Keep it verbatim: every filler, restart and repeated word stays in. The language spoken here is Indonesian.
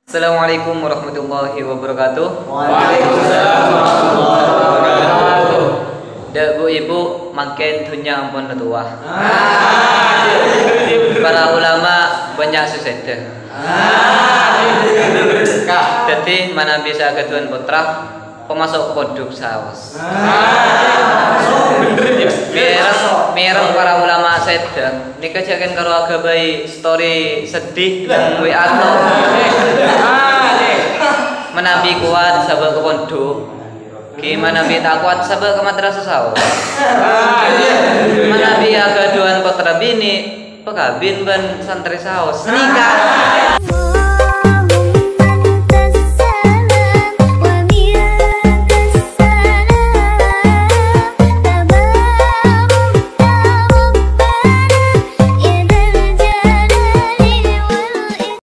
Assalamualaikum warahmatullahi wabarakatuh. Waalaikumsalam warahmatullahi wabarakatuh. Dak bu ibu makin dunia ampun tua. Para ulama banyak susah. Jadi mana bisa ketuan putra pemasok produk saus. Mereng mereng para ulama sedang nikah jaken karo agabai story sedih dan W A to. Menabi kuat sabar ke pondok. Gimana bi tak kuat sabar ke madrasah saus. Menabi agaduan putra bini pekabin ban santri saus nikah.